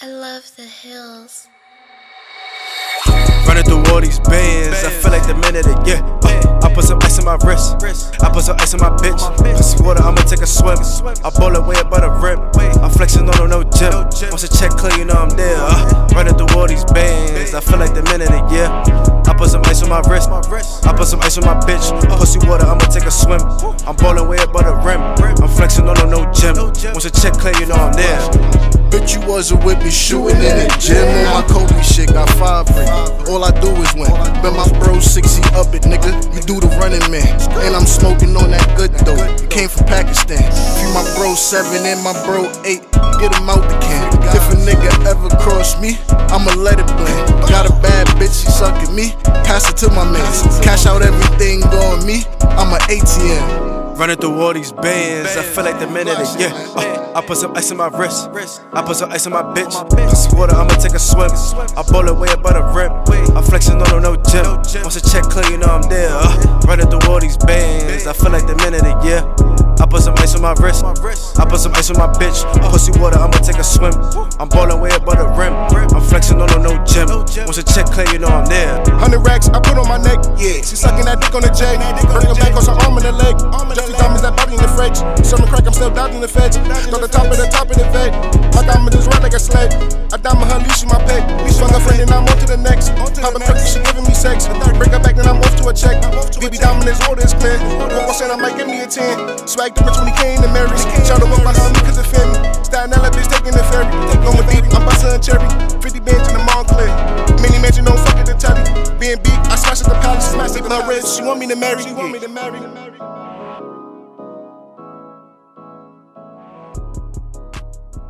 I love the hills. Running through all these bands, I feel like the man of the year. I put some ice on my wrist, I put some ice on my bitch. Pussy water, I'ma take a swim. I bowl it way above the rim. I'm flexing on no gym. Once a check clear, you know I'm there. Running through all these bands, I feel like the man of the year. I put some ice on my wrist, I put some ice on my bitch. Pussy water, I'ma take a swim. I'm bowling way above the rim. I'm flexing on no gym. Once a check clear, you know I'm there. Bitch, you wasn't with me shooting in the gym. On my Kobe shit, got 5 rings. All I do is win. Bet my bro 60 up it, nigga. You do the running man. And I'm smoking on that good dope. It came from Pakistan. Few my bro 7 and my bro 8. Get him out the can. If a nigga ever cross me, I'ma let it blend. Got a bad bitch, she sucking me. Pass it to my mans. Cash out everything on me. I'm an ATM. Running through all these bands, I feel like the man of the year. I put some ice on my wrist, I put some ice on my bitch. Pussy water, I'ma take a swim. I bowl it way above the rim. I'm flexing on no gym. Once a check clear, you know I'm there. Running through all these bands, I feel like the man of the year. I put some ice on my wrist, I put some ice on my bitch. Pussy water, I'ma take a swim. I'm bowling way above the rim. I'm flexing on no gym. Once a check clear, you know I'm there. 100 racks, I put on my neck. Yeah, she sucking that dick on the J. Break her back on her arm and her leg. Jeffrey diamonds, that body in the fridge. Serving crack, I'm still dodging the feds. Go to top of the vet. My diamond is red like a sled. I diamond her leash in my peg. We swung her friend and I'm on to the next. Poppin' perky, she giving me sex. Break her back, then I'm off to a check. BB diamond is water is clear. 1% I might give me a 10. Swag difference when he came to marry. Try to walk behind me cause it fit me. Staten Island bitch taking the ferry. Going deep, I'm bustin' a cherry. 50 bands in the Montclair. Mini mansion, don't fuck it the telly. Being big, I smash at the palace. Smash it in her ribs, she want me to marry.